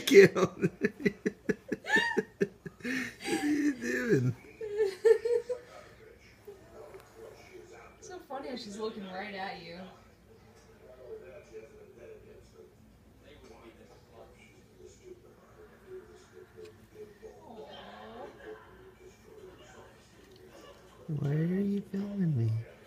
Get on. What are you doing? It's so funny how she's looking right at you. Why are you filming me?